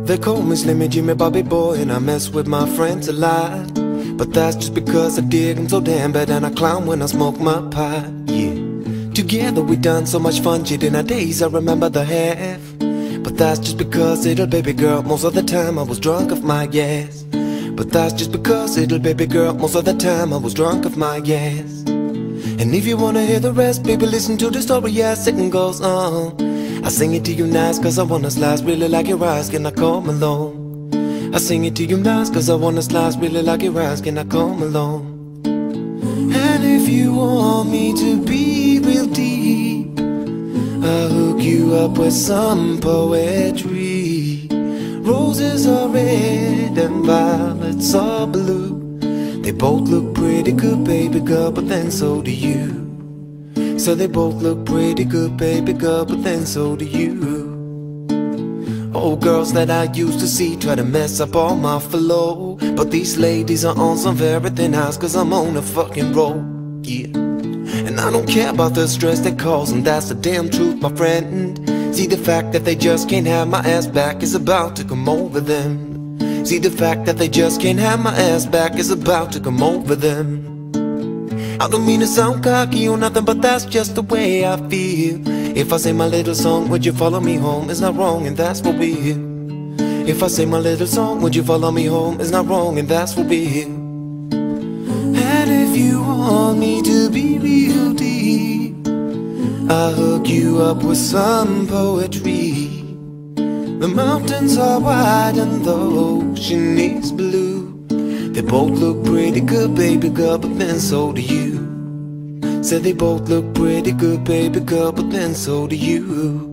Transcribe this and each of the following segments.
They call me Slimi Jimi Bubby boy, and I mess with my friends a lot. But that's just because I dig 'em so damn bad, and I clown when I smoke my pot, yeah. Together we done so much fun shit in our days, I remember the half. But that's just because, little baby girl, most of the time I was drunk off my gas. But that's just because, little baby girl, most of the time I was drunk off my gas. And if you wanna hear the rest, baby, listen to the story as it goes on. I sing it to you nice, cause I wanna slice really like your eyes, can I come along? I sing it to you nice, cause I wanna slice really like your eyes, can I come along? And if you want me to be real deep, I'll hook you up with some poetry. Roses are red and violets are blue. They both look pretty good, baby girl, but then so do you. So they both look pretty good, baby girl, but then so do you. Old girls that I used to see try to mess up all my flow, but these ladies are on some very thin ice, cause I'm on a fucking roll, yeah. And I don't care about the stress they cause, and that's the damn truth, my friend. See, the fact that they just can't have my ass back is about to come over them. See, the fact that they just can't have my ass back is about to come over them. I don't mean to sound cocky or nothing, but that's just the way I feel. If I say my little song, would you follow me home? It's not wrong, and that's for real. If I say my little song, would you follow me home? It's not wrong, and that's for real. And if you want me to be real deep, I'll hook you up with some poetry. The mountains are wide and the ocean is blue. They both look pretty good, baby girl, but then so do you. Said they both look pretty good, baby girl, but then so do you.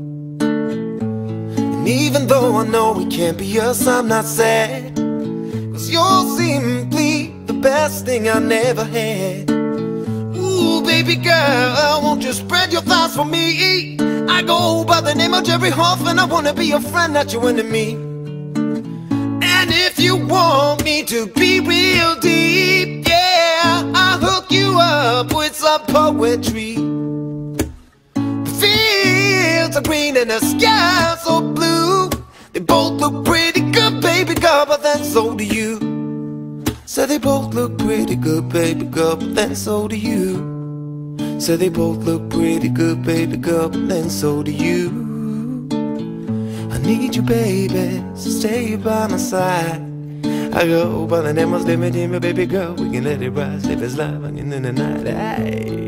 And even though I know it can't be us, I'm not sad, cause you're simply the best thing I never had. Ooh, baby girl, won't you spread your thighs for me? I go by the name of Jerry Hoff, and I wanna be your friend, not your enemy. And if you want me to be real deep, yeah, I'll hook you up with some poetry. The fields are green and the sky so blue. They both look pretty good, baby girl, but then so do you. So they both look pretty good, baby girl, but then so do you. So they both look pretty good, baby girl, but then so do you. I need you, baby, so stay by my side. I go by the name of Slimi Jimi, baby girl, we can let it rise, live as life in the night. Aye.